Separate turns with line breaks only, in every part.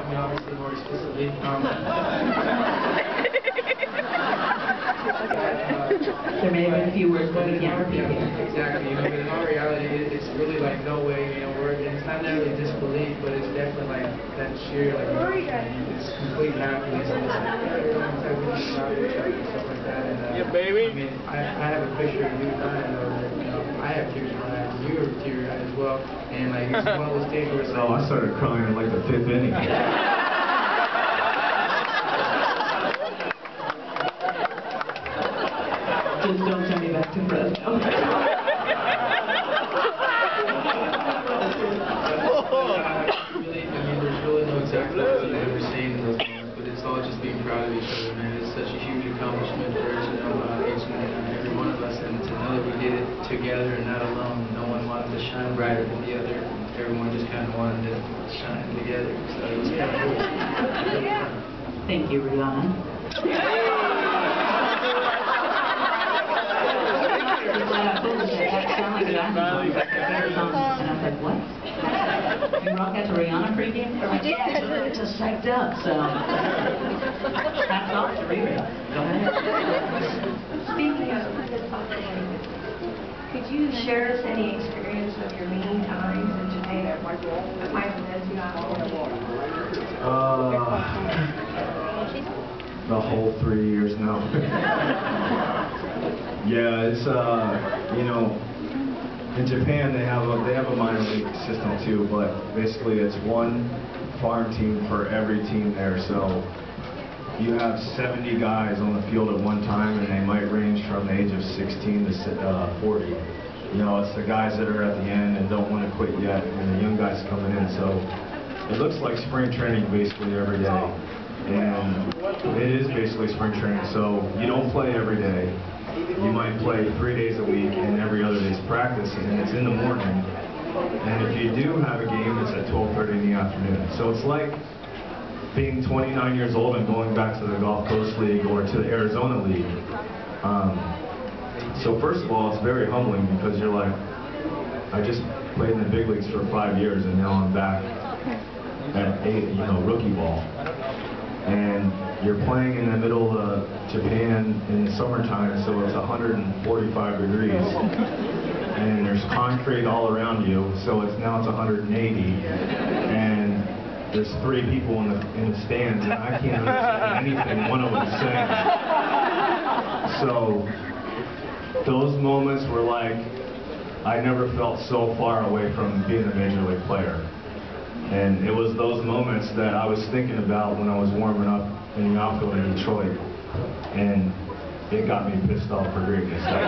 mean, obviously more explicitly.
There may have been a few words, but we can't repeat it.
Exactly, but in all reality, it's really like no way, it's not necessarily disbelief, but it's definitely like that sheer, it's complete happiness, and it's like, we just shout at each other and stuff like that, and
yeah, baby.
I mean, I have a picture of you and I know that, I have tears in my eyes, and you were teary-eyed as well, and like, it's one of those things where it's like...
Oh, I started crying in like the 5th inning.
Just don't send me back to Fresno.
there's really no exact words I've ever seen in those moments, but it's all just being proud of each other, man. It's such a huge accomplishment for each and every one of us, and to know that we did it together and not alone. No one wanted to shine brighter than the other. Everyone just kind of wanted to shine together. So it was kind of cool.
Thank you, Ryan. And I was like, what? You rock out to Rihanna pregame? They're like, yeah, it's just psyched up, so. Hats off to Riri. Go ahead.
Speaking of could you share us any experience of your meeting times in Japan? What kind of events you have?
The whole 3 years now. Yeah, it's in Japan they have a minor league system too, but basically it's one farm team for every team there. So you have 70 guys on the field at one time, and they might range from the age of 16 to 40. It's the guys that are at the end and don't want to quit yet, and the young guys coming in. So it looks like spring training basically every day, and it is basically spring training. So you don't play every day. You might play 3 days a week, and every other day's practice, and it's in the morning. And if you do have a game, it's at 12:30 in the afternoon. So it's like being 29 years old and going back to the Gulf Coast League or to the Arizona League. So first of all, it's very humbling because you're like, I just played in the big leagues for 5 years, and now I'm back at rookie ball. And you're playing in the middle of Japan in the summertime, so it's 145 degrees, and there's concrete all around you, so now it's 180, and there's 3 people in the stands, and I can't understand anything one of them is saying. So those moments were like, I never felt so far away from being a major league player. And it was those moments that I was thinking about when I was warming up in the outfield in Detroit, and it got me pissed off for greatness.
Well,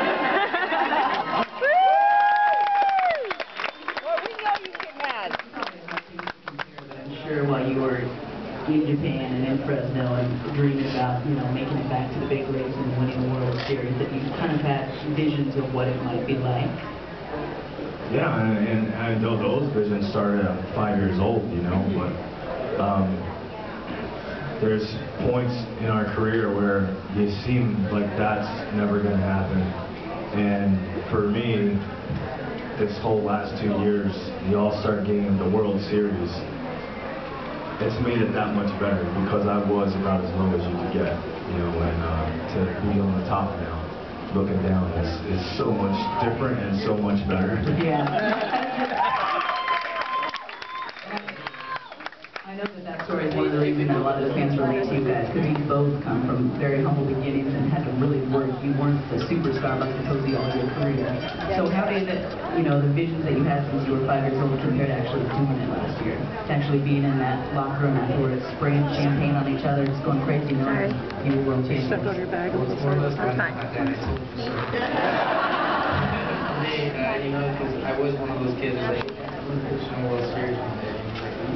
we know you get mad.
I'm sure while you were in Japan and in Fresno and dreaming about, making it back to the big leagues and winning the World Series, that you kind of had visions of what it might be like.
Yeah, and those visions started at 5 years old, but there's points in our career where you seem like that's never going to happen. And for me, this whole last 2 years, the All-Star Game, the World Series, it's made it that much better because I was about as low as you could get, and to be on the top now, looking down is so much different and so much better.
Yeah. I know that story is one of the reasons that a lot of the fans relate to you guys, because you both come from very humble beginnings and had to really work. You weren't the superstar like supposedly all your career. So how did the visions that you had since you were 5 years old compare to actually doing it last year? To actually being in that locker room afterwards, spraying champagne on each other, just going crazy knowing you were world champions.
Stepped on your bag a little bit. That's fine.
Because I was one of those kids that I'm pushing the World Series one day.
I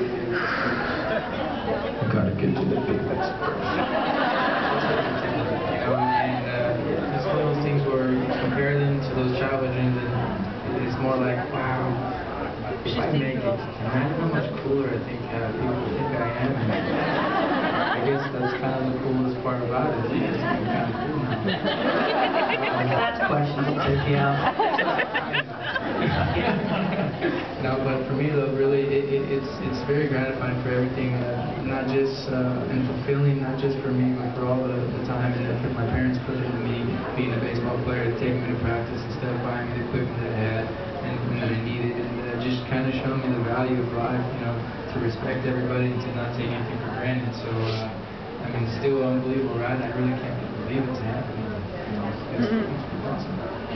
gotta get to the big leagues first.
And it's one of those things where you compare them to those childhood dreams, and it's more like, wow, if I make it, imagine how much cooler I think people think I am. I guess that's kind of the coolest part about it. It's kind of cool now.
That's questionable, Sergio.
No, out. But for me, though, really, it's very gratifying for everything, not just and fulfilling, not just for me, but for all the time and effort my parents put into me being a baseball player, taking me to practice instead of buying me the equipment that I had and that I needed, and just kind of showing me the value of life, you know, to respect everybody and to not take anything for granted. So, I mean, it's still an unbelievable ride. I really can't believe it's happening. You know, it's awesome.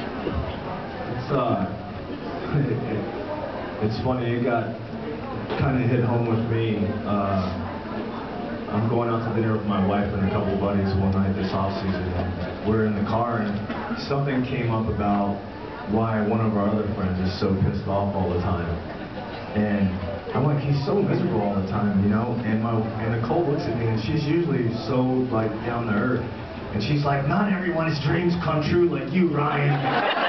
It's funny, it got kind of hit home with me. I'm going out to dinner with my wife and a couple buddies one night this off-season. We're in the car and something came up about why one of our other friends is so pissed off all the time. And I'm like, he's so miserable all the time, you know? And Nicole looks at me and she's usually so like down to earth. And she's like, not everyone's dreams come true like you, Ryan.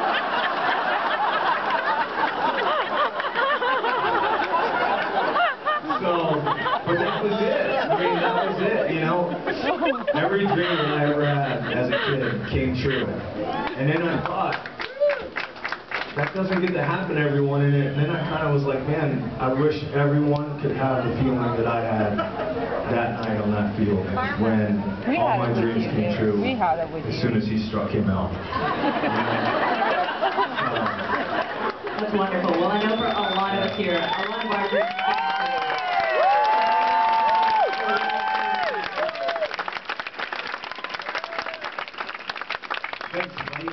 But that was it. I mean, that was it, you know? Every dream that I ever had as a kid came true. And then I thought, that doesn't get to happen to everyone. And then I kind of was like, man, I wish everyone could have the feeling that I had that night on that field when all my dreams came true as soon as he struck him out.
That's wonderful. Well, I know for a lot of us here, a lot of our dreams.
Thanks, buddy.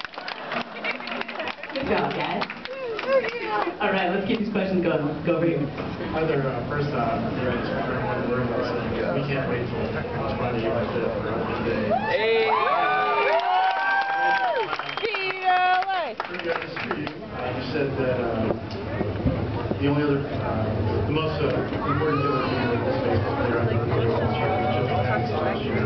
Good job, guys. All right, let's keep these questions going. Let's go over here.
Heather, first off, we can't wait till it's Friday like this for opening day.
Hey!
Pretty good to see you. You said that the only other, the most important thing that you this baseball player I think was last year.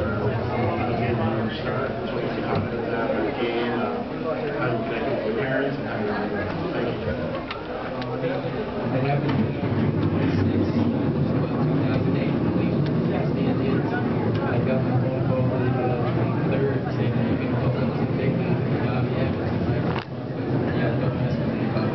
What was the confidence out of the game? How you connect with your parents and how you thank you.
It happened since 2008, I believe. That's the Indians. I got my phone call on the 23rd saying that you can hook up to take the job. Yeah, it's my responsibility. Yeah, don't mess with anybody.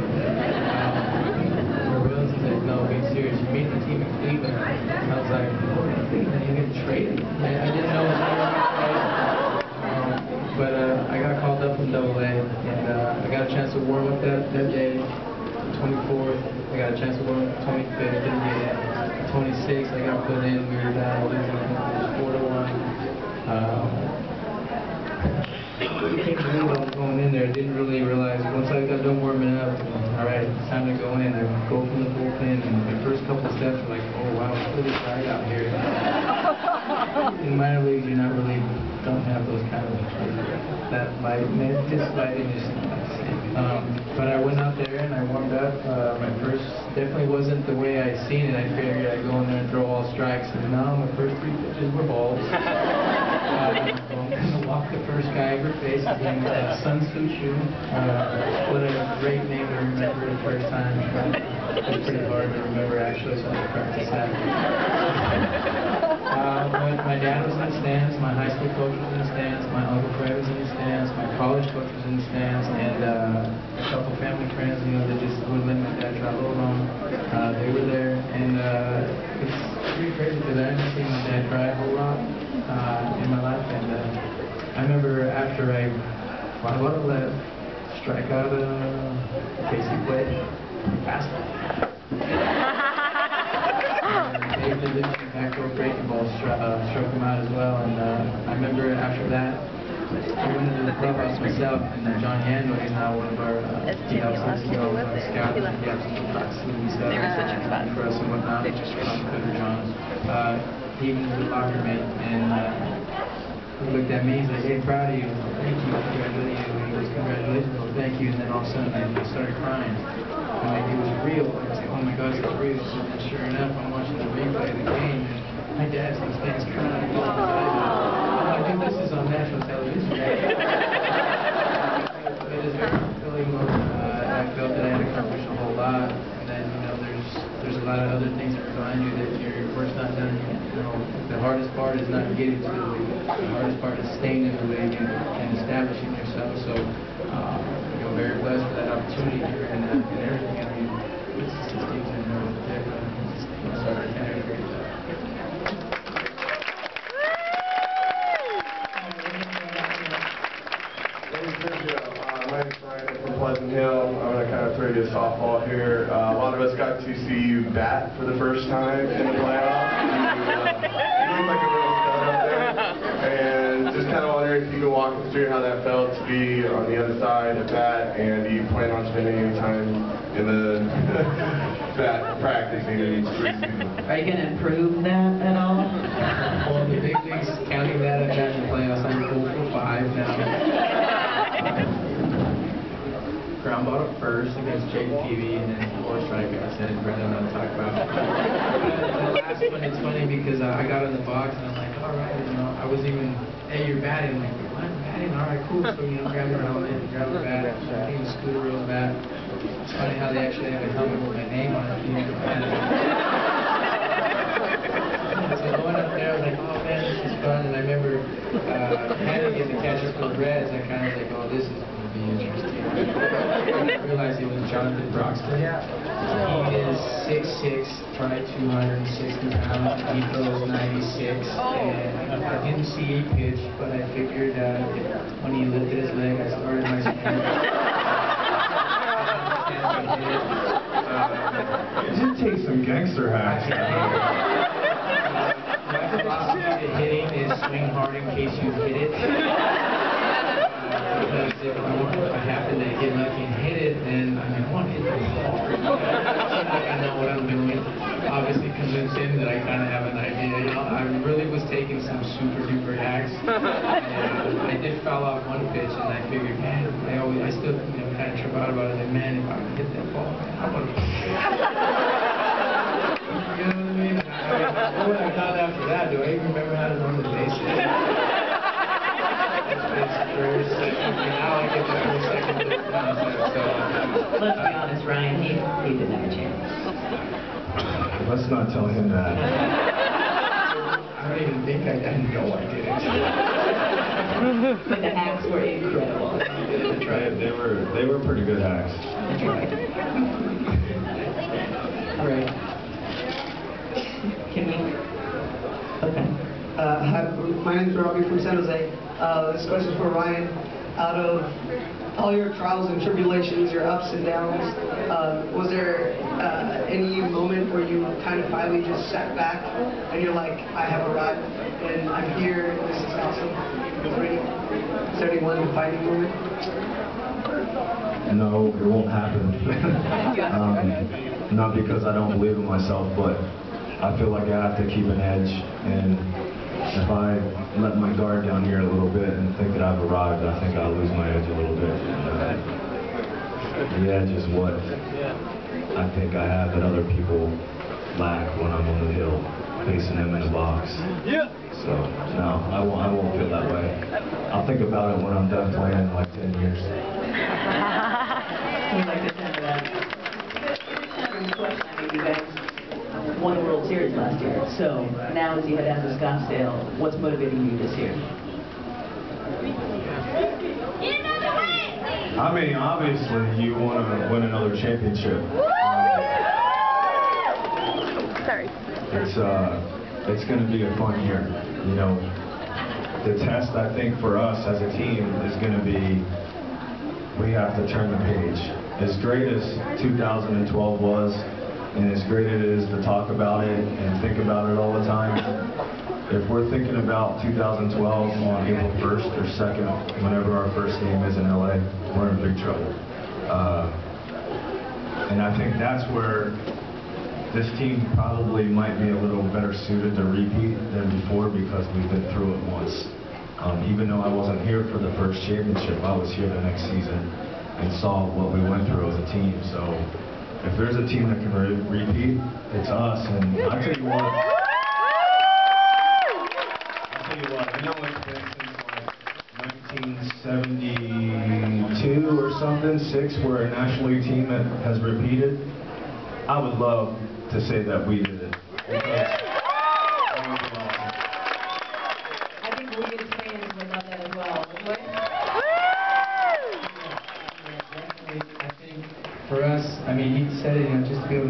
Real said, no, be serious. You meet the team in Cleveland. I was like, oh, Cleveland, you get traded? I didn't know it was going to be traded. But I got called up from AA, and I got a chance to warm up that day. 24th, I got a chance to warm up 25th, didn't get it. 26th, I got put in. We were down losing 4-1. I can't believe I was going in there. I didn't really realize once I got done warming up, all right, it's time to go in. I go from the bullpen, and the first couple of steps were like, oh wow, it's really tight out here. In minor leagues, you're not really don't have those kind of that light, just lighting just. But I went out there and I warmed up. My first definitely wasn't the way I seen it. I figured I'd go in there and throw all strikes. And no, my first 3 pitches were balls. I'm going to walk the first guy ever faced. His name was Sun Tzu Chu. What a great name to remember the first time. It's pretty hard to remember actually, so I practice that. My dad was in the stands, my high school coach was in the stands, my uncle Fred was in the stands, my college coach was in the stands, and a couple family friends, you know, that just wouldn't let my dad travel alone. They were there, and it's pretty crazy because I haven't seen my dad cry a whole lot in my life. And I remember after I left, strike out Casey played fastball. Dave did the backdoor breaking ball struck him out as well. And I remember after that, I went into the clubhouse myself, and John Yanwood is now one of our scouts. He helps us proximity stuff for us and whatnot. John. He was the locker mate, and he looked at me. He's like, "Hey, proud of you. Thank you. Congratulations." He goes, "Congratulations." Well, thank you. And then all of a sudden, I started crying. And like it was real. I was like, "Oh my God, it's real." So then, sure enough, I'm watching the replay of the game, and my dad's in the stands crying. I think this is on national television. It is very fulfilling. I felt that I had accomplished a whole lot, and then there's a lot of other things that remind you that your work's not done yet. The hardest part is not getting to the league. The hardest part is staying in the league and establishing yourself. So, very blessed for that opportunity here and everything. I mean, this team's in there with the pick. So I can't agree with that.
My name's Ryan from Pleasant Hill. I'm going to kind of throw you a softball here. A lot of us got to see you bat for the first time in the playoffs. You look like a little stud up there. And just kind of wondering if you could walk us through how that felt to be on the other side of that, and do you plan on spending any time in the bat practicing in each preseason?
Are you going to improve that at all?
Well, the big leagues counting that I've gotten in the playoffs, I'm 0 for 5 now. Ground ball at first against Jake Peavy, and then 4 strikeouts, and Brendan I'll talk about. The last one, it's funny because I got in the box and I'm like, all right, you know, I was even, hey, you're batting. I'm like, what? I'm batting? All right, cool. So, you know, grab your helmet, grab the bat, I think the Scooter's bat. It's funny how they actually have a helmet with my name on it. You know, so going up there, I was like, oh man, this is fun. And I remember handing in the catcher for the Reds, I kind of was like, oh, this is going to be interesting. I realized it was Jonathan Broxton. He is 6'6", probably 260 pounds. He throws 96. And I didn't see a pitch, but I figured when he lifted his leg, I started my swing.
You did take some gangster hacks.
My philosophy to hitting is swing hard in case you hit it. Because if I happen to get lucky and hit it, then I want to hit it hard. I know what I'm doing. Obviously convinced him that I kind of have an idea. You know, I really was taking some super duper hacks. And I did foul off one pitch, and I figured, man, I still kind of trip out about it. Like, man, if I would hit that ball, man, I would have. You know what I mean? What would I have done after that? Do I even remember how to run the bases? First, second, now I get the first, second, third concept. So,
Let's be honest, Ryan, he didn't have a chance.
Let's not tell him that.
I don't even think I know I did it.
But the hacks were incredible.
That's right.
They were pretty good hacks.
That's right. Right. Can you? Okay.
Hi, my name is Robbie from San Jose. This question is for Ryan. Out of all your trials and tribulations, your ups and downs, was there any moment where you kind of finally just sat back and you're like, I have arrived and I'm here and this is awesome? Is there any one defining moment?
No, it won't happen. Not because I don't believe in myself, but I feel like I have to keep an edge, and if I let my guard down here a little bit and think that I've arrived, I think I'll lose my edge a little bit. The edge is what I think I have that other people lack when I'm on the hill, facing them in the box. So, no, I won't feel that way. I'll think about it when I'm done playing in like 10 years.
We'd like to send that. You guys won the World Series last year. So now as you head down to Scottsdale, what's motivating you this year?
I mean, obviously, you want to win another championship.
Sorry.
It's going to be a fun year. You know, the test, I think, for us as a team is going to be, we have to turn the page. As great as 2012 was, and as great it is to talk about it and think about it all the time, if we're thinking about 2012 on April 1st or 2nd, whenever our first game is in LA, we're in big trouble. And I think that's where this team probably might be a little better suited to repeat than before, because we've been through it once. Even though I wasn't here for the first championship, I was here the next season and saw what we went through as a team. So if there's a team that can repeat, it's us. And I tell you what, you know, it's been since like 1972 or something, 6, we're a National League team that has repeated. I would love to say that we did it.
I think we as fans would love that as well.
I think for us, I mean, he said it, just to be able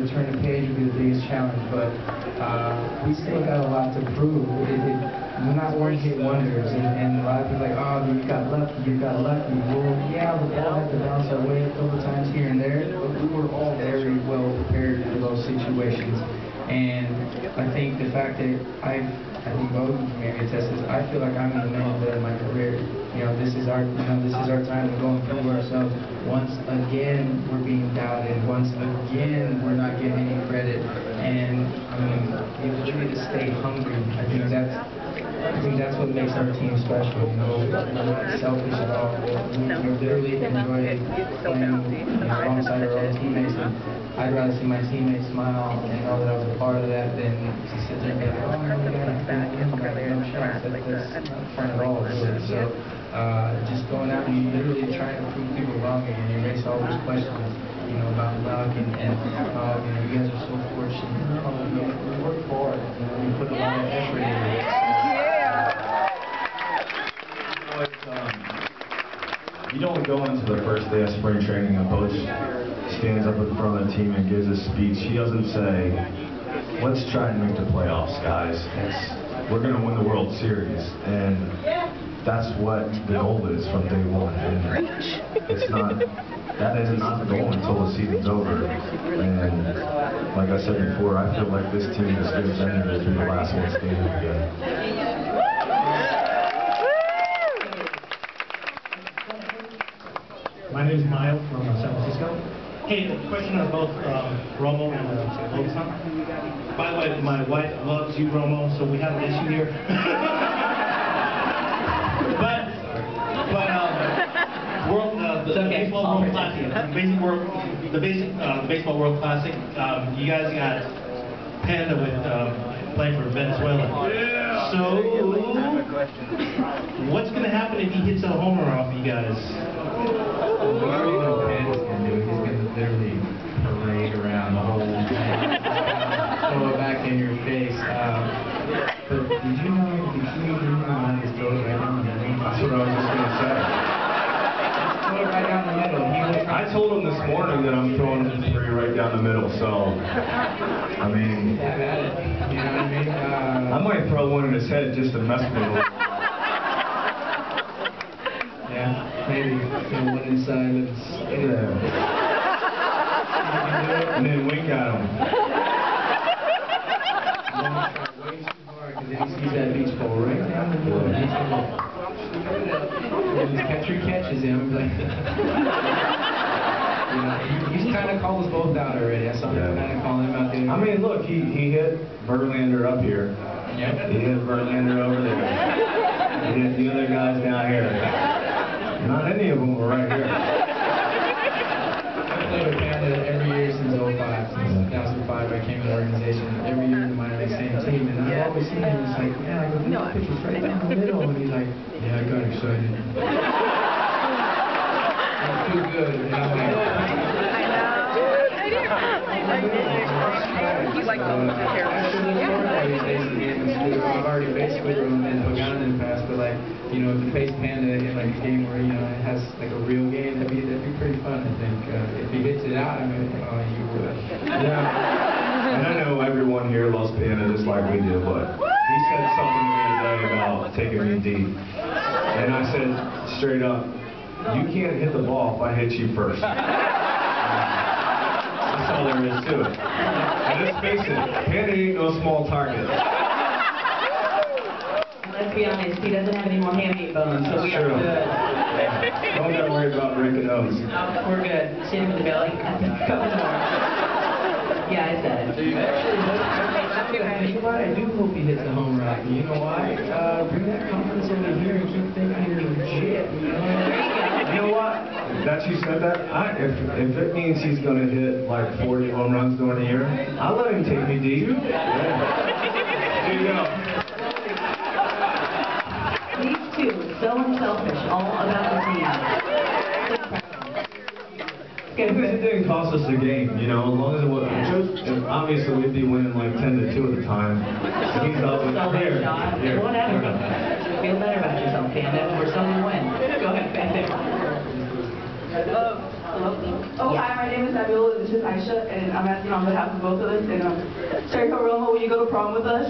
we still got a lot to prove. We're not one-hit wonders, and a lot of people are like, oh, you got lucky. Well, yeah, the ball had to bounce our way a couple times here and there, but we were all very well prepared for those situations. And I think the fact that I think Bo maybe attest this, I feel like I'm in the middle of my career. This is our time to go and prove ourselves. Once again, we're being doubted. Once again, we're not getting any credit. And the ability to stay hungry, I think that's what makes our team special. We're not selfish at all. We literally enjoy playing alongside our own teammates. And I'd rather see my teammates smile and know that I was a part of that than to sit there and be like, oh, no, we got no shots. That's not fun at all, really. So just going out and literally trying to prove people wrong and erase all those questions, about luck and you guys are so fortunate. We work hard. We put a lot of effort into it.
You don't go into the first day of spring training and coach stands up in front of the team and gives a speech. He doesn't say, let's try and make the playoffs, guys. We're going to win the World Series. And that's what the goal is from day one. And that is not the goal until the season's over. And like I said before, I feel like this team just gives energy through the last one stadium again.
My name is Mayo from San Francisco. Hey, a question on both Romo and Vogelsong. By the way, my wife loves you, Romo, so we have an issue here. Baseball World Classic, the Baseball World Classic. You guys got Panda with playing for Venezuela.
Yeah.
So, what's going to happen if he hits a homer off you guys?
What Panda's going to do? He's going to literally parade around the whole throw it back in your face. But did you know his throw it right down the middle?
That's what I was just going to say.
Throw it right down the middle.
I told him this morning that I'm throwing him three right down the middle, so, I mean,
have at it. You know what I mean?
I might throw one in his head just to mess with him.
Yeah, maybe. One inside,
And then wink at him.
Way too hard, because then he sees that beach ball right down the middle. And his catcher catches him, like, he's kind of called us both out already. I saw him kind of calling him out there.
I mean, look, he hit Verlander up here.
Yep.
He hit Verlander over there. He hit the other guys down here. Not any of them were right here.
I played with Panda every year since 2005. Since 2005, I came to the organization. Every year in the minor league, same team. And I've always seen him, he's like, yeah, I go, the pitch was right down the middle. And he's like, yeah, I got excited. It's too good. And I'm like,
You like those
I've already basically run in Pagano in the past, but like, if you face Panda in like a game where, it has like a real game, that'd be pretty fun, I think. If he hits it out, I mean, you would.
Yeah. And I know everyone here loves Panda just like we do, but he said something to me today about taking me deep. And I said straight up, you can't hit the ball if I hit you first. That's all there is to it. And let's face it, Panda ain't no small target.
Let's be honest, he doesn't have any more hamate bones, so we are
True.
good.
Don't get worried about breaking those.
We're good. Sit him in the belly. Couple more. Yeah, I said it.
You know what? I do hope he hits a home run. You know why? Bring that confidence over here and keep thinking you're legit.
You know what? That you said that, if it means he's going to hit like 40 home runs during the year, I'll let him take me deep. Yeah. There you go.
These two, so unselfish, all about the team.
It didn't cost us the game, as long as it was. Obviously, we'd be winning like 10-2 at the time. He's up with here.
Whatever. Feel better about yourself, Panda. We're still going to win. Go ahead, Panda.
Oh, hi, my name is Nabil, and this is Aisha, and I'm asking on behalf of both of us. And Sergio Romo, will you go to prom with us?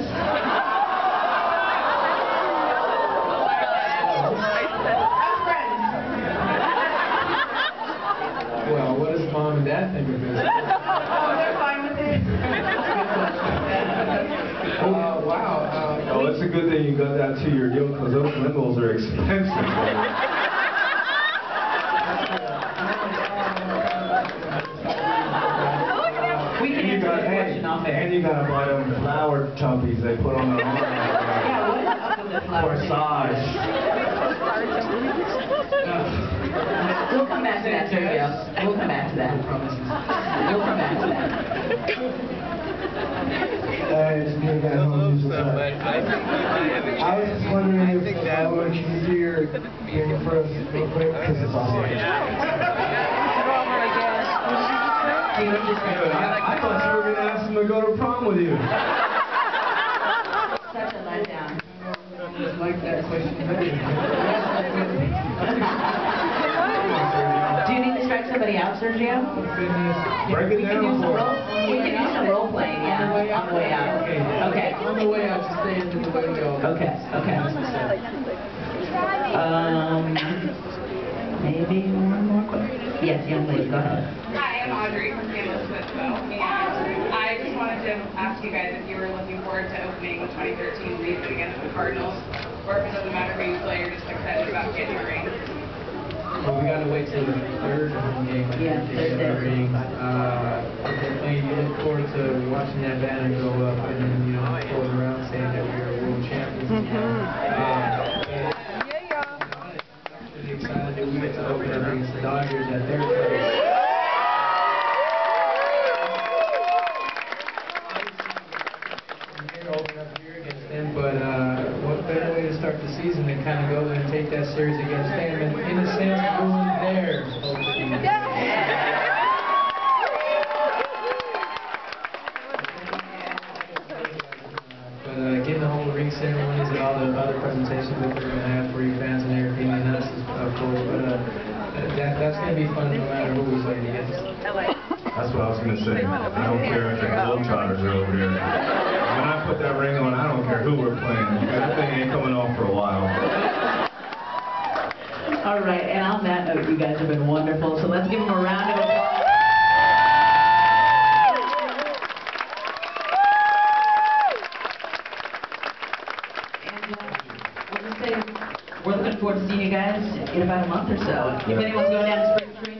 Well, what does mom and dad think of this?
Oh, they're fine with it.
Wow.
Oh, it's a good thing you got that to your deal because those limos are expensive.
We can answer this question off air.
And you gotta buy them flower tuppies they put on the arm.
Yeah, what is up with the flowers?
Corsage.
We'll come back to that, Sergio. We'll come back to that. We'll come back to that.
It's me again. I was just wondering if would you do your thing for us real quick? Because it's awesome.
I thought you were going to ask him to go to prom with you.
Such a letdown.
Just like that question better.
Do you need to strike somebody out, Sergio?
Break it down for us.
We can do some role playing, yeah, on the way out. Okay.
On the way out, just stay into the way we all go.
Okay, okay. Maybe one more question. Yes, young lady, go ahead.
Hi, I'm Audrey from St. Elizabethville, and I just wanted to ask you guys if you were looking forward to opening the 2013 season against the Cardinals, or if it doesn't matter who you play, you're just excited about getting a ring.
Well, we gotta wait till the third home game.
Yeah, Thursday.
Definitely, you look forward to watching that banner go up and then, you know, forward around saying that we are world champions. Really excited that we get to open up against the Dodgers at their place. Open up here against them, but what better way to start the season than kind of go and take that series against them and, in a sense, ruin their opening. But getting the whole ring ceremonies and all the other presentations that they're going to have for you fans and everything, and us, of course, but that's going to be fun no matter who we play against.
That's what I was going to say. I don't care if the Globetrotters are over here. When I put that ring on, I don't care who we're playing. That thing ain't coming off for a while.
All right, and on that note, you guys have been wonderful, so let's give them a round of applause. And we'll just say we're looking forward to seeing you guys in about a month or so. If anyone's going down to spring training,